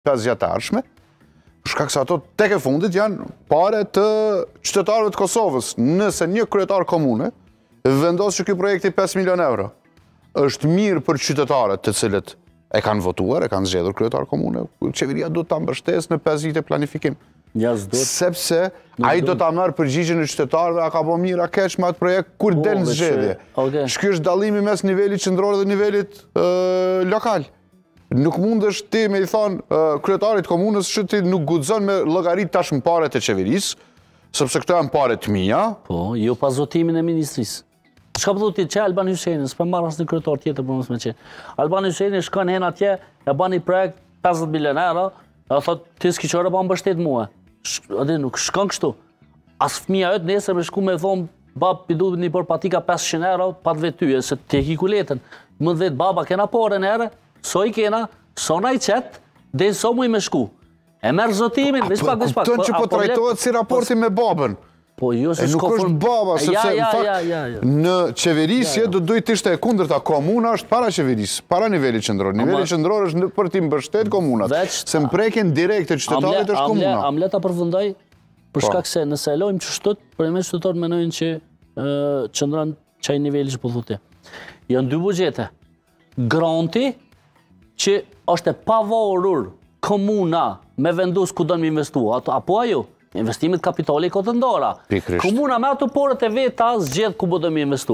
5 vjetarshme, shkak se ato tek e fundit janë pare të qytetarëve të Kosovës. Nëse një kryetar komune vendos që ky projekt i 5 milion euro është mirë për qytetarët të cilët e kanë votuar, e kanë zgjedhur kryetar komune, qeveria do ta mbështesë në 5 vite planifikim. Sepse ai do ta marrë përgjigjen e qytetarëve, a ka bë mirë, a keq me atë projekt kur del në zgjedhje. Ky është dallimi mes nivelit qendror dhe nivelit lokal. Nuk mundesh ti me i thonë kryetarit komunës që ti nuk guxon me llogarit tash në paret e qeverisë, sepse këto janë pare të mia. Po, jo pas votimin e ministrisë. Çka po thotë që Albani Hyseni, s'po marr asnjë kryetar tjetër për mos më qenë. Albani Hyseni shkon hen atje, e bën një projekt 50 milion euro, e thotë ti s'ke çfarë pa mbështet mua. Atë nuk shkon kështu. As fëmia jot nesër më shku me thon bab i duhet një por patika 500 euro pa të vetyje se ti e ki kuletën. Më vet baba kena porën erë, so i kena, so na i çet, dhe so mu i më shku. E merr zotimin, veç pak. Kupton që po trajtohet si raporti me babën. Po jo se nuk është baba, sepse në fakt në qeverisje do duhet të ishte e kundërta. Komuna është para qeverisë, para nivelit qendror. Niveli qendror është për të mbështetur komunat. Se mprekjen direkte qytetarit është komuna. Am le ta përfundoj për shkak se nëse e lojmë çështot, përmes qytetarët mendojnë që qëndron çaj niveli që po thotë. Janë dy buxhete. Granti që është e pavarur komuna me vendos ku do të investuar, apo ajo investimet kapitali ka të ndara. Komuna me ato porët e veta zgjedh ku do të investu.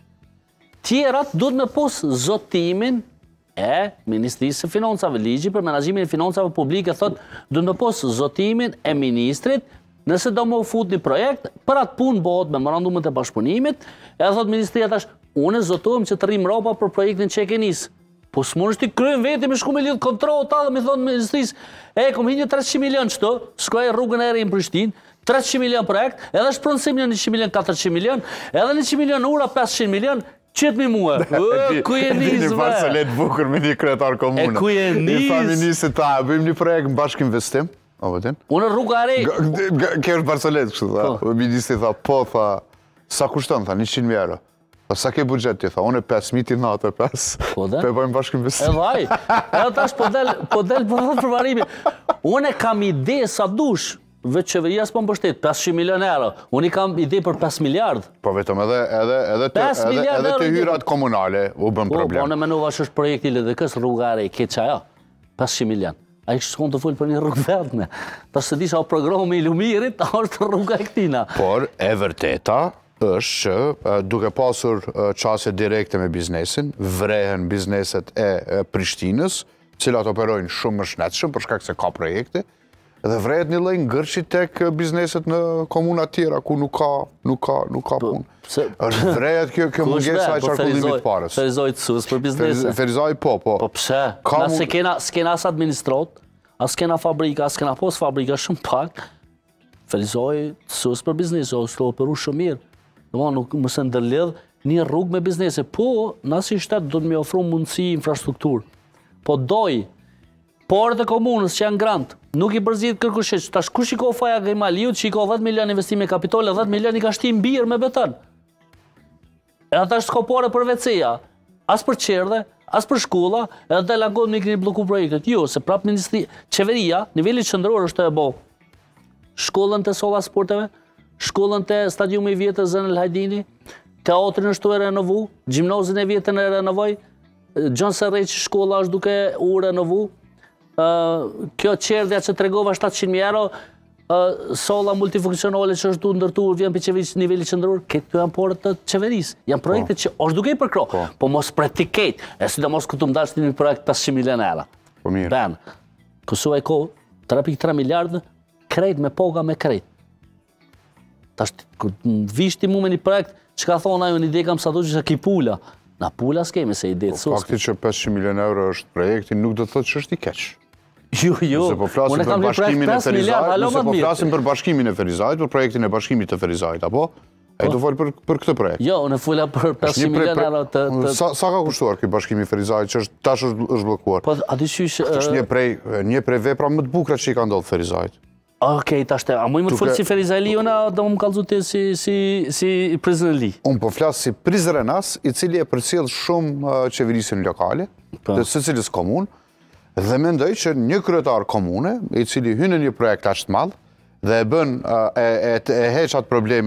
Tjerat duhet me pos zotimin e Ministrisë së Financave. Ligji për menaxhimin e financave publike thotë duhet me pos zotimin e ministrit nëse do më fut një projekt, për atë punë bëhet memorandumet e bashkëpunimit, edhe thotë ministria tash, unë zotohem që të rrim rroba për projektin që e ke nis. Po s'mund ti kryen veti me shku me lidh kontrota dhe me thonë ministrisë, kom hinjë 300 milion çto, shkruaj rrugën e re në Prishtinë, 300 milion projekt, edhe shpronësim 100 milion, 400 milion, edhe 100 milion ura, 500 milion, qëtë mi mua. Ku je nis, një parcelet bukur me një kryetar komune. E ku je nis? I faministit ta, bëjmë një projekt në bashkëinvestim. Unë rruga e re. Kjo është parcelet, kështu tha. Ministri tha, po, tha, sa kushton, tha, 100.000 euro. Sa ke buxhet ti, tha, unë 5.000 ti natë 5. Pe bëjmë bashkëinvestim. E vaj, edhe tash po del për varimin. Unë kam ide sa dush, vetë qeveria s'po mbështet 500 milion euro. Unë kam ide për 5 miliard. Po vetëm edhe të hyrat komunale u bën problem. Po, unë menova që është projekti LDK-s rruga e re, ke çaja, 500 milion. A i shkon të full për një rrugë vetme. Ta se disha o programi i Lumirit, a është rruga e këtina. Por, e vërteta është që duke pasur qasje direkte me biznesin, vrehen bizneset e Prishtinës, cilat operojnë shumë më shnetshëm për shkak se ka projekte, dhe vrehet një lloj ngërçi tek bizneset në komuna tjera ku nuk ka punë. Është vrehet kjo mungesa e qarkullimit të parës. Ferizoj të sus për biznese. Ferizoj po. Po pse? Na s'kena as administrat, as kena fabrika, as kena pos fabrika shumë pak. Ferizoj të sus për biznese, është operu shumë mirë. Nuk më se ndërlidh një rrugë me biznese. Po, nësi shtetë do të me ofru mundësi infrastrukturë. Po doj, porët e komunës që janë grant, nuk i përzit kërkushet. Tash ku shiko faja Grimaliut që i ka 10 milion investime kapitole, 10 milion i ka shtim birë me beton. E ata është s'ka pore për WC-ja, as për qerdhe, as për shkolla, edhe të lagon me i keni bloku projektet. Jo, se prap ministri, qeveria, nivellit qëndror është e bo. Shkollën të solla sporteve, shkollën të stadiumi i vjetër Zën El Hajdini, teatrin është të renovu, gjimnazin e vjetër e renovoj, Gjon Serreqi shkolla është duke u renovu, kjo qerdhja që tregova 700.000 euro, solla multifunksionale që është du ndërtuar vjen për qeverisë nivelli qendror, këto janë porët të qeverisë. Janë projekte që është duke i përkro, po mos pretiket, e sidomos këtu më dash një projekt 500 milion euro. Po mirë. Ben, Kosova e ko 3.3 miliardë, krejt me poga me krejt. Tash, vishti mu me një projekt, që ka thonë ajo një ide kam sa do që ki pula. Na pula s'kemi se ide të sus. Fakti që 500 milion euro është projekti, nuk do të thotë që është i keq. Jo. Nëse po flasim për bashkimin e Ferizajt, për projektin e bashkimit të Ferizajt, apo? E do folë për këtë projekt? Jo, unë fula për 500 milion euro të... Sa ka kushtuar këj bashkimi Ferizajt, që tash është blokuar? Po, ati qysh... është një prej vepra më të bukura që i ka ndodhë Ferizajt. Okej, tash te, a muj më të folë si Ferizajli, unë do më kalzu të si Prizrenli. Unë po flasë si Prizrenas, i cili e përcjell shumë qeverisin lokale, dhe së cilës komunë, Dhe mendoj që një kryetar komune, i cili hyn në një projekt aq të madh dhe e bën e heq atë problem